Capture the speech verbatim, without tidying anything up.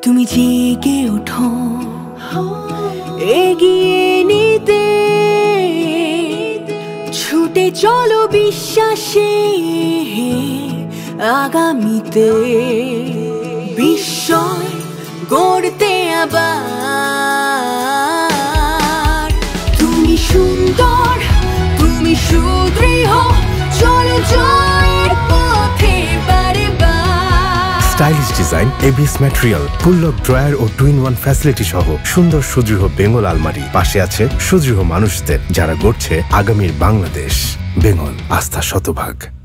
তুমি জেগে ওঠো এগিয়ে নিতে, ছুটে চলো বিশ্বাসে আগামীতে, বিস্ময় গড়তে আবার। তুমি সুন্দর, তুমি সুদৃঢ়, চলো জয়ের পথে বারে বার। Stylish design, ABS material, full of drawer ও টু ইন ওয়ান ফ্যাসিলিটি সহ সুন্দর সুদৃঢ় বেঙ্গল আলমারি। পাশে আছে সুদৃঢ় মানুষদের যারা গড়ছে আগামীর বাংলাদেশ। বেঙ্গল, আস্থা শতভাগ।